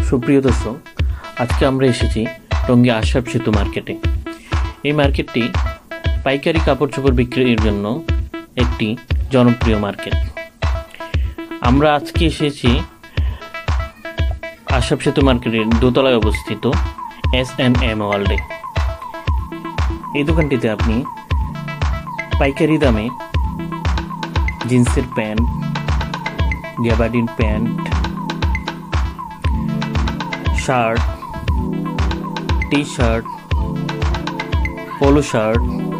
সুপ্রিয় দর্শক, আজকে আমরা এসেছি টঙ্গী আশরাফ সেতু মার্কেটে। এই মার্কেটটি পাইকারি কাপড় চোপড় বিক্রির জন্য একটি জনপ্রিয় মার্কেট। আমরা আজকে এসেছি আশরাফ সেতু মার্কেটের দোতলায় অবস্থিত S&M ওয়ার্ল্ডে। এই দোকানটিতে আপনি পাইকারি দামে জিন্সের pant, gabardine pant, shirt, T shirt, polo shirt,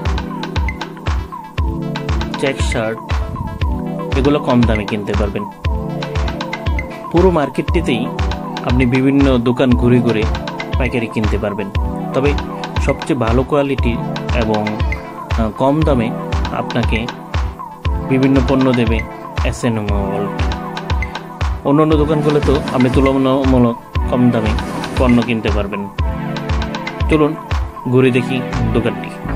check shirt এগুলো কম দামে কিনতে পারবেন। পুরো মার্কেটটিতেই আপনি বিভিন্ন দোকান ঘুরে ঘুরে পাইকারি কিনতে পারবেন। তবে সবচেয়ে ভালো কোয়ালিটির এবং কম দামে আপনাকে বিভিন্ন পণ্য দেবে S&M ওয়ার্ল্ড। অন্য দোকানগুলো তো আপনি তুলনামূলক কম দামে পণ্য কিনতে পারবেন। চলুন ঘুরে দেখি দোকানটি।